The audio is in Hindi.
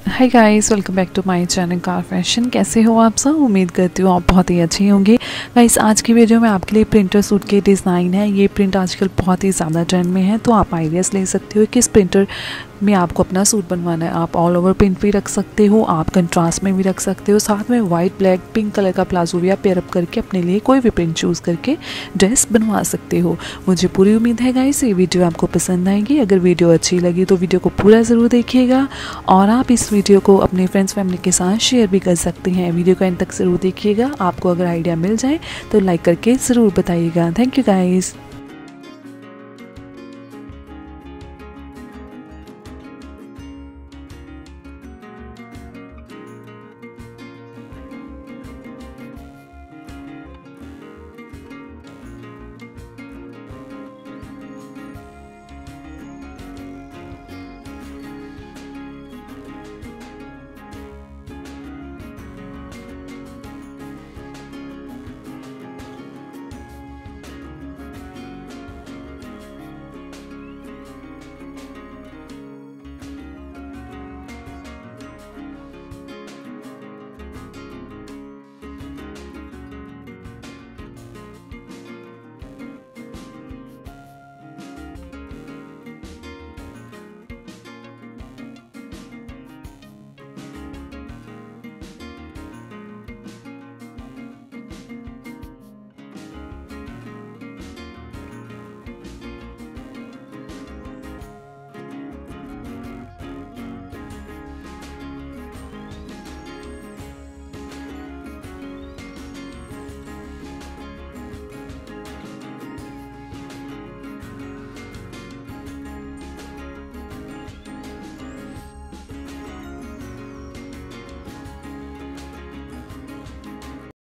Hi guys, welcome back to my channel Kaur fashion. कैसे हो आप सब? उम्मीद करती हूँ आप बहुत ही अच्छे होंगे। गाइस, आज की वीडियो में आपके लिए प्रिंटर सूट के डिज़ाइन है। ये प्रिंट आजकल बहुत ही ज़्यादा ट्रेंड में है, तो आप आइडियाज़ ले सकते हो किस प्रिंटर में आपको अपना सूट बनवाना है। आप ऑल ओवर प्रिंट भी रख सकते हो, आप कंट्रास्ट में भी रख सकते हो, साथ में वाइट ब्लैक पिंक कलर का प्लाजो भी आप पेयरअप करके अपने लिए कोई भी प्रिंट चूज़ करके ड्रेस बनवा सकते हो। मुझे पूरी उम्मीद है गाइस ये वीडियो आपको पसंद आएगी। अगर वीडियो अच्छी लगी तो वीडियो को पूरा ज़रूर देखिएगा और आप इस वीडियो को अपने फ्रेंड्स फैमिली के साथ शेयर भी कर सकते हैं। वीडियो को एंड तक ज़रूर देखिएगा। आपको अगर आइडिया मिल जाए तो लाइक करके ज़रूर बताइएगा। Thank you guys.